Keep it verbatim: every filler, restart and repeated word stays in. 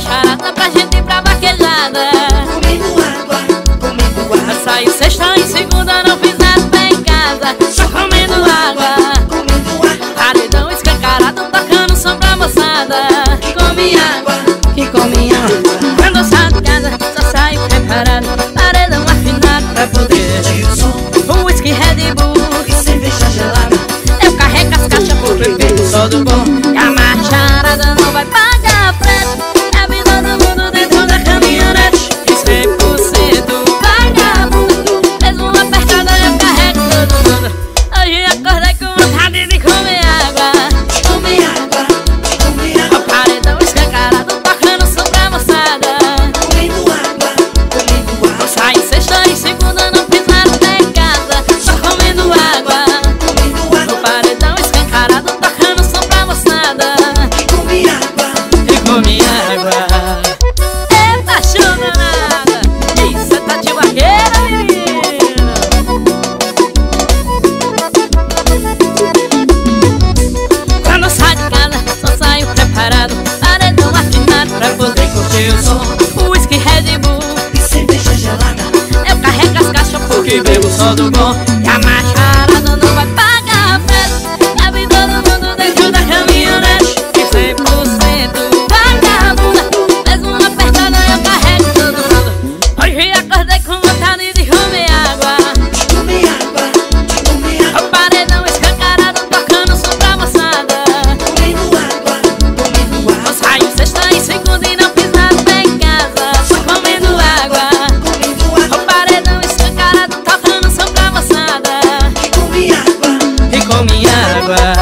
macharada pra gente ir pra vaquejada. Comendo água, comendo água. Saí sexta e segunda, não fiz nada bem em casa, só comendo água. Comendo água. Paredão escancarado, tocando som pra moçada Que come água, que come água. Quando eu saio de casa, só saio preparado, paredão afinado pra poder Curtir o som, um whisky Red Bull. e cerveja gelada. Eu carrego as caixas porque pego só do bom. E a macharada não vai pagar preço. É a vida do mundo dentro da caminhonete, e cem por cento vagabundo. Mesmo apertada eu carrego todo mundo. Hoje acordei com vontade de comer água. Come água, come O água. paredão escancarado, tocando som pra moçada. Comendo água, comendo água. Saí sexta e segunda, não fiz nada até em casa, só comendo água. Comendo O água. paredão escancarado, tocando som pra moçada. Que come água. E comi água. Eita, show danada! Isso tá de vaqueira, menino! Quando eu saio de casa, só saio preparado, paredão afinado pra poder curtir o som. O whisky Red Bull, E cerveja gelada. eu carrego as caixas porque bebo só do bom. E a macharada não vai pagar preço. É a vida do mundo dentro da caminhonete, e cem por cento vagabunda. Mesmo apertada eu carrego todo mundo. Hoje acordei com vontade de comer água. Come água, come água. O paredão escancarado, tocando som pra moçada. Comendo água, comendo Eu água. saio sexta e segunda e não fiz nada bem em casa, só comendo água. Comendo O água. paredão escancarado, tocando som pra moçada. Que come água. E comi água.